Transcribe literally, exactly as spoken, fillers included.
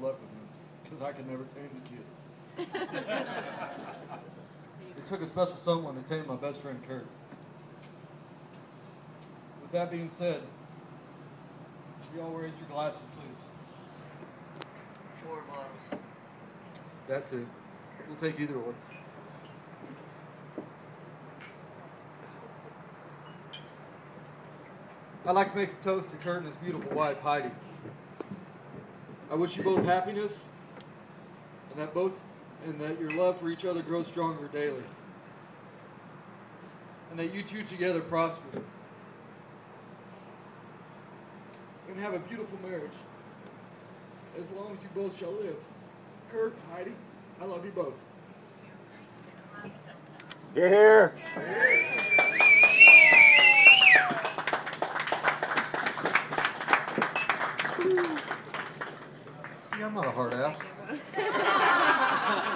luck with him, because I could never tame the kid. It took a special someone to tame my best friend, Curt. With that being said, you all raise your glasses, please. Four bottles. That too. We'll take either one. I'd like to make a toast to Curt and his beautiful wife, Heidi. I wish you both happiness, and that both, and that your love for each other grows stronger daily, and that you two together prosper, and have a beautiful marriage, as long as you both shall live. Curt, Heidi, I love you both. You're here. See, I'm not a hard ass.